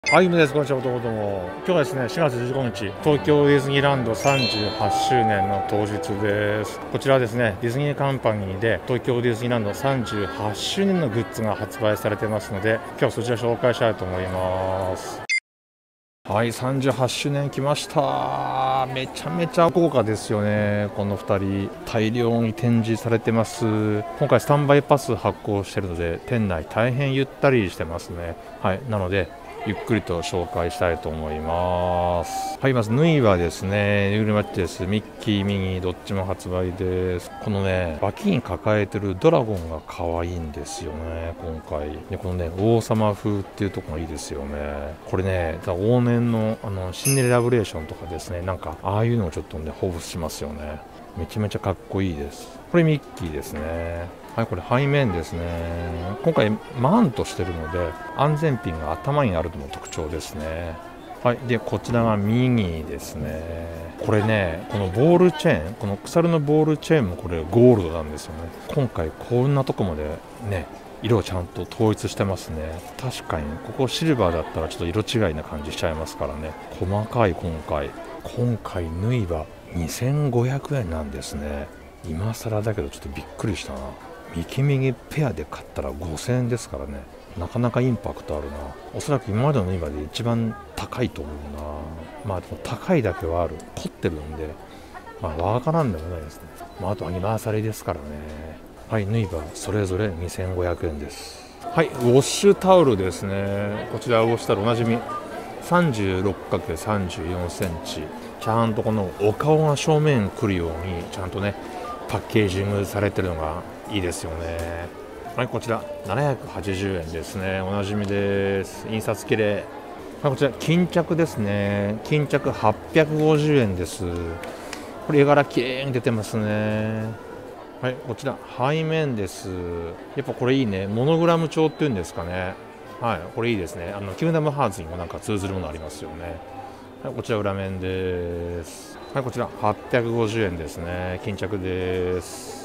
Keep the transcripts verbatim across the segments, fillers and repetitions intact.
はい、皆です。こんにちは、どうもどうも。今日はですね、しがつじゅうごにち、東京ディズニーランドさんじゅうはっしゅうねんの当日です。こちらはですね、ディズニーカンパニーで東京ディズニーランドさんじゅうはっしゅうねんのグッズが発売されてますので、今日はそちら紹介したいと思います。はい、さんじゅうはっしゅうねん来ました。めちゃめちゃ豪華ですよね。このふたり大量に展示されてます。今回スタンバイパス発行してるので、店内大変ゆったりしてますね。はい、なのでゆっくりと紹介したいと思います。はい、まず縫いはですね、ヌールマッチです。ミッキー、ミニーどっちも発売です。このね、脇に抱えてるドラゴンが可愛いんですよね、今回。で、このね、王様風っていうところがいいですよね。これね、往年のあのシンデレラブレーションとかですね、なんかああいうのをちょっとね、彷彿しますよね。めちゃめちゃかっこいいです。これミッキーですね。はい、これ背面ですね。今回マントしてるので安全ピンが頭にあるのも特徴ですね。はい、でこちらがミニですね。これね、このボールチェーン、この鎖のボールチェーンもこれゴールドなんですよね。今回こんなとこまでね、色をちゃんと統一してますね。確かにここシルバーだったらちょっと色違いな感じしちゃいますからね。細かい今回今回縫いはにせんごひゃくえんなんですね。今更だけどちょっとびっくりしたな。ミキミギペアで買ったらごせんえんですからね。なかなかインパクトあるな。おそらく今までの縫い場で一番高いと思うな。まあでも高いだけはある。凝ってるんで、まあわからんでもないですね。まああとアニバーサリーですからね。はい、縫い場それぞれにせんごひゃくえんです。はい、ウォッシュタオルですね。こちらウォッシュタオルおなじみ さんじゅうろくかけるさんじゅうよんセンチ。ちゃんとこのお顔が正面来るようにちゃんとねパッケージングされてるのがいいですよね。はい、こちらななひゃくはちじゅうえんですね。おなじみです。印刷綺麗。はい、こちら巾着ですね。巾着はっぴゃくごじゅうえんです。これ絵柄綺麗に出てますね。はい、こちら背面です。やっぱこれいいね。モノグラム調っていうんですかね。はい、これいいですね。あのキングダムハーツにもなんか通ずるものありますよね。はい、こちら裏面です。はい、こちらはっぴゃくごじゅうえんですね。巾着です。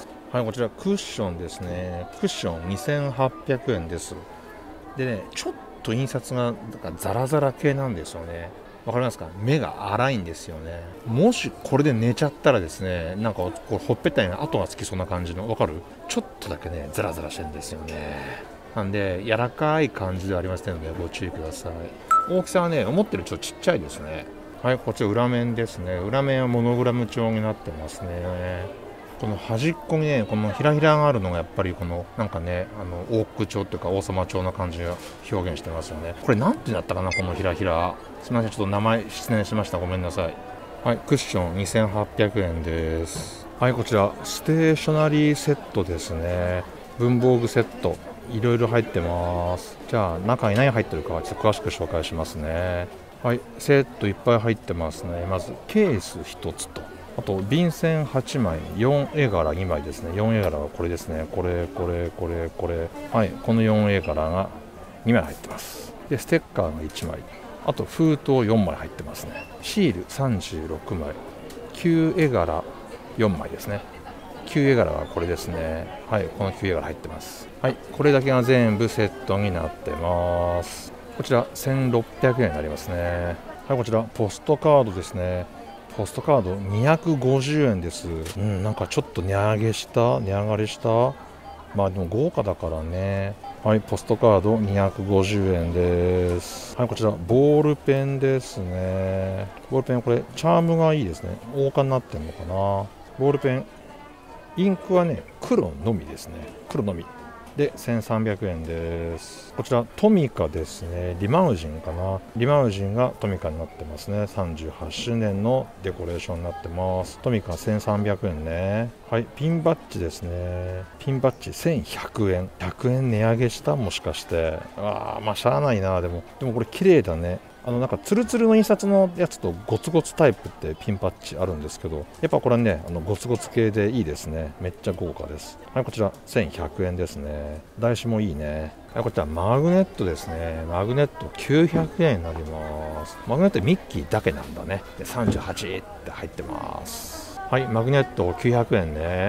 はい、こちらクッションですね。クッションにせんはっぴゃくえんです。でね、ちょっと印刷がなんかザラザラ系なんですよね。わかりますか？目が粗いんですよね。もしこれで寝ちゃったらですね、なんかこうほっぺたに跡がつきそうな感じの、わかる？ちょっとだけね、ザラザラしてるんですよね。なんで柔らかい感じではありませんのでご注意ください。大きさはね、思ってるちょっとちっちゃいですね。はい、こちら裏面ですね。裏面はモノグラム調になってますね。この端っこにね、このひらひらがあるのがやっぱりこのなんかね、あのオーク調というか王様調な感じが表現してますよね。これなんてなったかな、このひらひら。すみません、ちょっと名前失念しました。ごめんなさい。はい、クッションにせんはっぴゃくえんです。はい、こちらステーショナリーセットですね。文房具セット。いろいろ入ってます。じゃあ中に何入ってるかはちょっと詳しく紹介しますね。はい、セットいっぱい入ってますね。まずケースひとつと、あと便箋はちまい、よん絵柄にまいですね。よん絵柄はこれですね。これこれこれこれ、はい、このよん絵柄がにまい入ってます。でステッカーがいちまい、あと封筒よんまい入ってますね。シールさんじゅうろくまい、きゅう絵柄よんまいですね。きゅう絵柄はこれですね。はい、このきゅう絵柄入ってます。はい、これだけが全部セットになってます。こちらせんろっぴゃくえんになりますね。はい、こちらポストカードですね。ポストカードにひゃくごじゅうえんです。うん、なんかちょっと値上げした値上がりした。まあでも豪華だからね。はい、ポストカードにひゃくごじゅうえんです。はい、こちらボールペンですね。ボールペンこれチャームがいいですね。王冠になってるのかな。ボールペンインクはね、黒のみですね。黒のみでせんさんびゃくえんです。こちらトミカですね。リマウジンかな。リマウジンがトミカになってますね。さんじゅうはっしゅうねんのデコレーションになってます。トミカせんさんびゃくえんね。はい、ピンバッジですね。ピンバッジせんひゃくえん。ひゃくえん値上げした、もしかして。ああ、まあしゃあないな。でもでもこれ綺麗だね。あのなんかツルツルの印刷のやつとゴツゴツタイプってピンパッチあるんですけど、やっぱこれね、あのゴツゴツ系でいいですね。めっちゃ豪華です。はい、こちらせんひゃくえんですね。台紙もいいね。はい、こちらマグネットですね。マグネットきゅうひゃくえんになります。マグネットミッキーだけなんだね。でさんじゅうはちって入ってます。はい、マグネットきゅうひゃくえんね。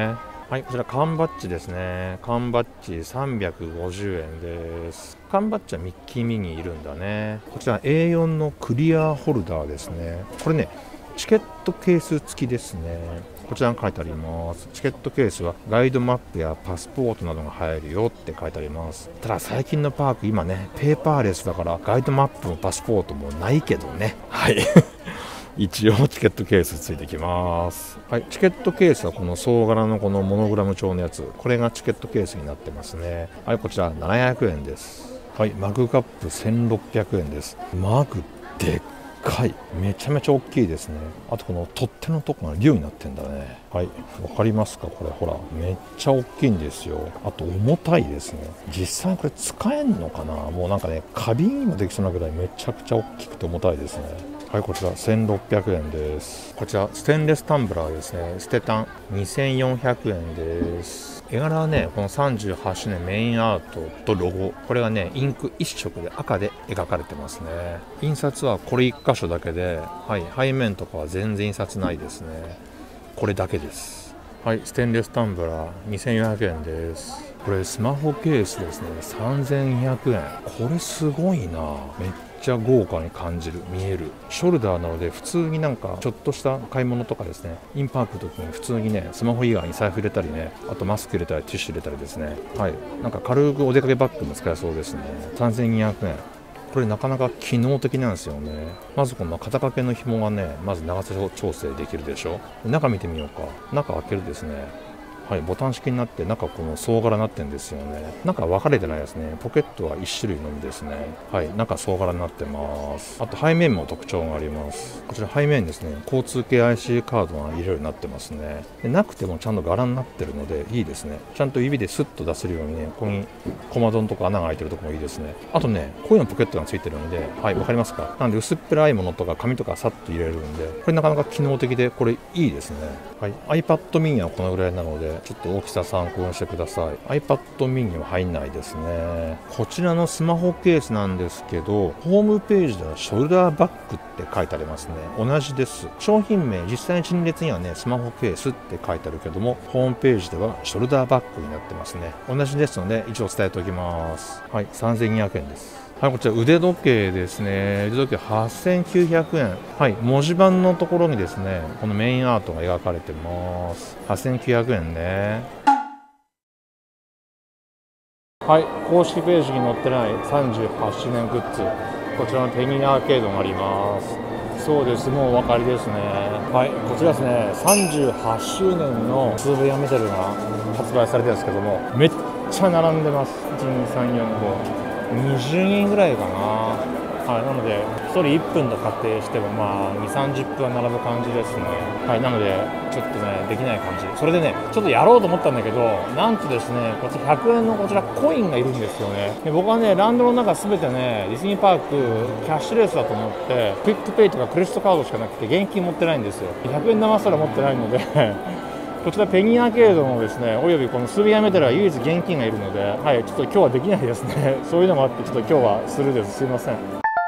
はい、こちら缶バッジですね。缶バッジさんびゃくごじゅうえんです。缶バッジはミッキーミニいるんだね。こちら エーよん のクリアホルダーですね。これね、チケットケース付きですね。こちらに書いてあります。チケットケースはガイドマップやパスポートなどが入るよって書いてあります。ただ最近のパーク今ね、ペーパーレスだからガイドマップもパスポートもないけどね。はい。一応チケットケースついてきます。はい、チケットケースはこの総柄のこのモノグラム調のやつ、これがチケットケースになってますね。はい、こちらななひゃくえんです。はい、マグカップせんろっぴゃくえんです。マグでっかい、めちゃめちゃ大きいですね。あとこの取っ手のとこが竜になってんだね。はい、わかりますか？これほらめっちゃ大きいんですよ。あと重たいですね。実際これ使えんのかな？もうなんかね、花瓶にもできそうなぐらいめちゃくちゃ大きくて重たいですね。はい、こちらせんろっぴゃくえんです。こちらステンレスタンブラーですね。ステタンにせんよんひゃくえんです。絵柄はね、このさんじゅうはちしゅうねんメインアートとロゴ、これがねインク一色で赤で描かれてますね。印刷はこれいっ箇所だけで、はい、背面とかは全然印刷ないですね。これだけです。はい、ステンレスタンブラーにせんよんひゃくえんです。これスマホケースですね。さんぜんにひゃくえん。これすごいな。めっちゃ豪華に感じる、見える。ショルダーなので普通になんかちょっとした買い物とかですね、インパークの時に普通にね、スマホ以外に財布入れたりね、あとマスク入れたりティッシュ入れたりですね、はい、なんか軽くお出かけバッグも使えそうですね。さんぜんにひゃくえん。これなかなか機能的なんですよね。まずこの肩掛けの紐がね、まず長さ調整できるでしょ。中見てみようか。中開けるですね。はい、ボタン式になって中この総柄になってるんですよね。中分かれてないですね。ポケットはいち種類のみですね。はい、中総柄になってます。あと背面も特徴があります。こちら背面ですね、交通系 アイシー カードが入れるようになってますね。でなくてもちゃんと柄になってるのでいいですね。ちゃんと指でスッと出せるようにね、ここに小窓のとこ穴が開いてるところもいいですね。あとね、こういうのポケットがついてるので、はい、分かりますか？なんで薄っぺらいものとか紙とかさっと入れるんで、これなかなか機能的でこれいいですね。はい、iPad mini はこのぐらいなのでちょっと大きさ参考にしてください。 iPad mini は入んないですね。こちらのスマホケースなんですけど、ホームページではショルダーバッグって書いてありますね。同じです。商品名実際に陳列にはねスマホケースって書いてあるけども、ホームページではショルダーバッグになってますね。同じですので一応伝えておきます。はい、さんぜんにひゃくえんです。はい、こちら腕時計ですね。腕時計はっせんきゅうひゃくえん。はい、文字盤のところにですね、このメインアートが描かれてます。はっせんきゅうひゃくえんね。はい、公式ページに載ってないさんじゅうはちしゅうねんグッズ。こちらのペニーアーケードがあります。そうです、もうお分かりですね。はい、こちらですね、さんじゅうはちしゅうねんのスーベニアメダルが発売されてるんですけども、めっちゃ並んでます。いち、に、さん、よん、ご。にじゅうにんぐらいかな。はい、なのでひとりいっぷんと仮定してもまあに、さんじゅっぷんは並ぶ感じですね。はい、なのでちょっとねできない感じ。それでねちょっとやろうと思ったんだけど、なんとですねこちらひゃくえんのこちらコインがいるんですよね。で僕はねランドの中すべてねディズニーパークキャッシュレスだと思ってクイックペイとかクレジットカードしかなくて現金持ってないんですよ。ひゃくえん玉すら持ってないのでこちらペニーアーケードのですねおよびこのスーベニアメダルは唯一現金がいるので、はい、ちょっと今日はできないですねそういうのもあってちょっと今日はするです。すいません。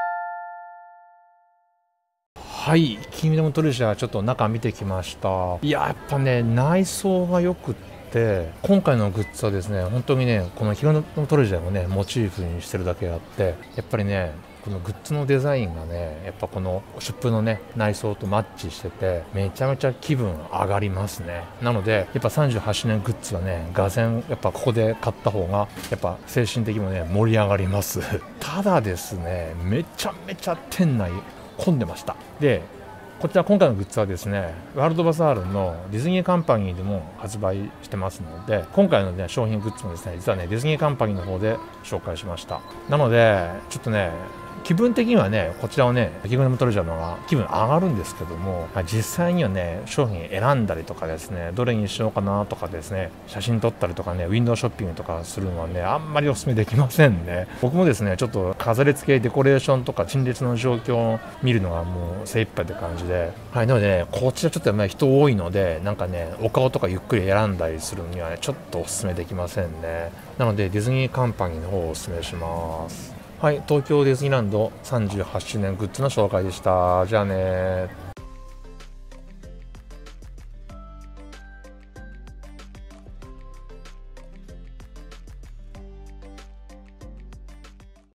はい、キングダムトレジャーちょっと中見てきました。いややっぱね内装がよくって今回のグッズはですね本当にねこのキングダムトレジャーをねモチーフにしてるだけあって、やっぱりねこのグッズのデザインがねやっぱこのシュップのね内装とマッチしててめちゃめちゃ気分上がりますね。なのでやっぱさんじゅうはちしゅうねんグッズはねがぜんやっぱここで買った方がやっぱ精神的にもね盛り上がりますただですねめちゃめちゃ店内混んでました。でこちら今回のグッズはですねワールドバザールのディズニーカンパニーでも発売してますので、今回の、ね、商品グッズもですね実はねディズニーカンパニーの方で紹介しました。なのでちょっとね気分的にはねこちらをねキングダムトレジャーの方が気分上がるんですけども、実際にはね商品選んだりとかですねどれにしようかなとかですね写真撮ったりとかねウィンドウショッピングとかするのはねあんまりお勧めできませんね。僕もですねちょっと飾り付けデコレーションとか陳列の状況を見るのがもう精一杯って感じで、はい、なので、ね、こちらちょっとね人多いのでなんかねお顔とかゆっくり選んだりするにはねちょっとお勧めできませんね。なのでディズニーカンパニーの方をお勧めします。はい、東京ディズニーランドさんじゅうはちしゅうねんグッズの紹介でした。じゃあね。